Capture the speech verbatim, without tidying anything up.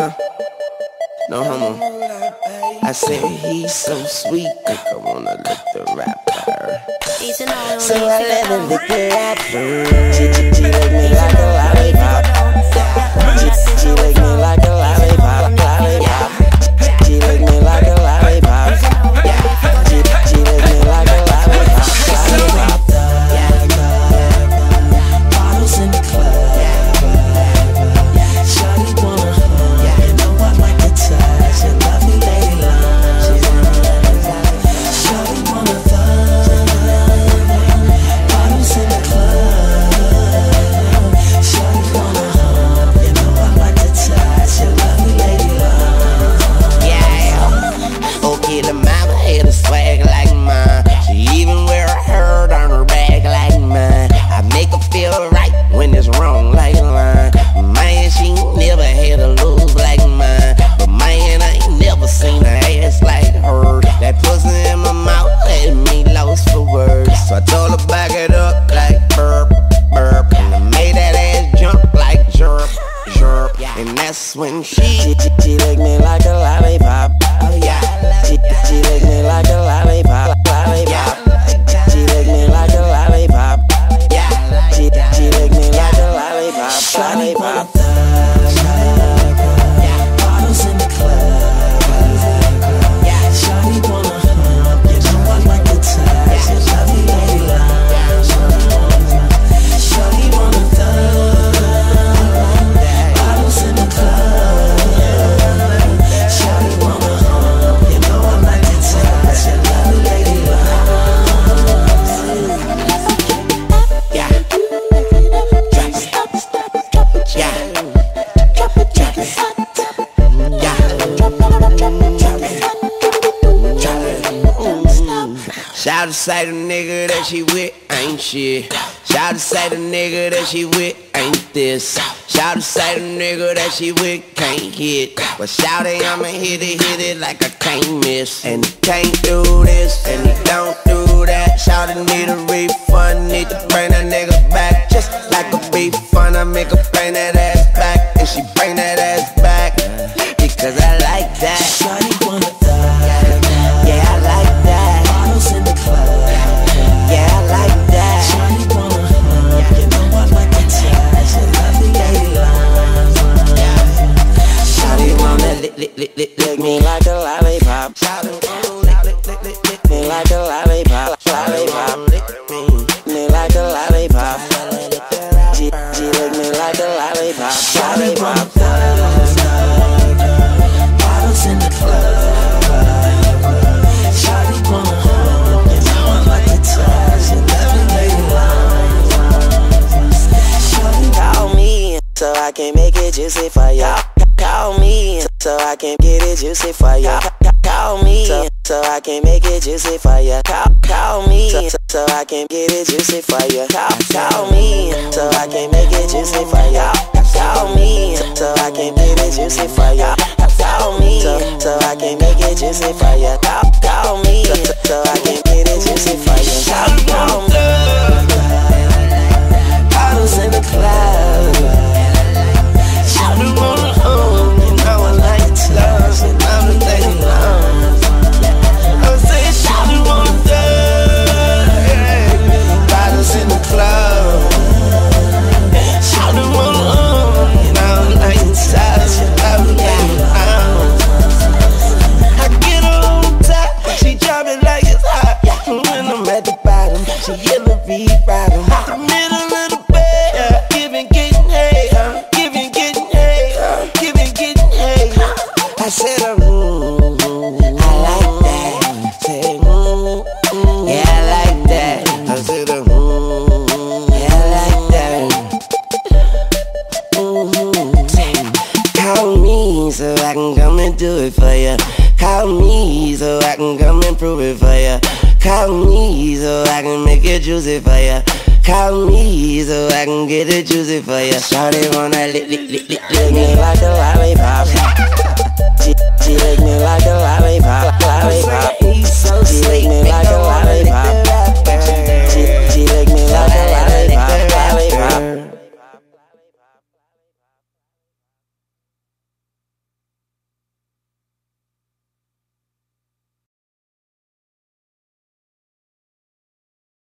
huh? No homo. I said he's so sweet, think I wanna lick the rapper. So I let her lick the rapper. She, she, she lick me like a lollipop. She, she lick me like a lollipop, lollipop. She lick me like a lollipop. She, she lick me like a lollipop, lollipop. Bottles in the club. Shawty wanna hug. You know I like to touch. You love me, lady love. Shawty wanna fuck. Bottles in the club. Shawty wanna hug. You know I like to touch. You love me, lady love. Yeah. Okay, the mama had a swag like mine. She even wear a hurt on her back like mine. I make her feel right when it's wrong like line. Man, she never had a lose like mine. But man, I ain't never seen her ass like her. That pussy in my mouth had me lost for words. So I told her back it up like burp, burp. And I made that ass jump like jerp, jerp. And that's when she She, she, she licked me like a lollipop. Oh yeah. She, she licked me like a lollipop, lollipop. She licked me like a lollipop. Yeah. She, she licked me like a lollipop, lollipop. Bottles in the club. Shawty wanna hump. You know I like to touch. You love me, lady love. Shawty wanna thug. Bottles in the club. Shawty wanna hump. You know I like to touch. You love me, lady love. Yeah. Yeah. Shawty say the nigga that she with ain't shit. Shawty say the nigga that she with ain't this. Shawty say the nigga that she with can't hit. But shawty, I'ma hit it, hit it like I can't miss. And he can't do this, and he don't do that. Shawty need a refund, need to bring that nigga back. Just like a beef fun, I make her bring that ass back. And she bring that ass back, because I like that. Shawty wanna thug. Yeah, I like that. Bottles in the club. Yeah, I like that. Shawty wanna hug. You know I like to touch. You love me, lady love. Shawty wanna lick, lick, lick, lick, lick me like a lollipop. Shawty wanna lick, lick, lick, lick, lick me like a lollipop, lollipop. Me like a lollipop. She, she lick me like a lollipop, lollipop. Bottles in the club. Shawty wanna hug. You know I like to touch. You love me, lady love. Shawty call me so I can make it juicy for ya. Call me so I can get it juicy for ya. Call me so, so I can make it juicy for ya. Call, call me so, so I can get it juicy for ya. Call, call me so I can make it juicy for ya. Call me so I can get it juicy for ya. Call me so, so I can make it juicy for ya. Call, call me so, so I can get it juicy for ya. Call, call me. Bottles in the club. Shawty wanna hug. You know I like to touch. You love me, lady love. I say shawty wanna thug. Bottles in the club. Shawty wanna hug. You know I like to touch. You love me, lady love. I get her on top. She drop it like it's hot. When I'm at the bottom, she hit the beat bottom. The middle of the bed, giving, getting hay, giving, getting hay, giving, getting hay. I said, mm, I like that. Say, mm, mm, yeah, I like that. I said, mm, yeah, I like that. Mm-hmm. Call me so I can come and do it for ya. Call me so I can come and prove it for ya. Call me so I can make it juicy for ya. Call me so I can get it juicy for ya. Shawty wanna lick, lick, lick, lick, lick me like a lollipop. She, she lick me like a lollipop, lollipop. She lick me like a lollipop. She, she lick me like a lollipop.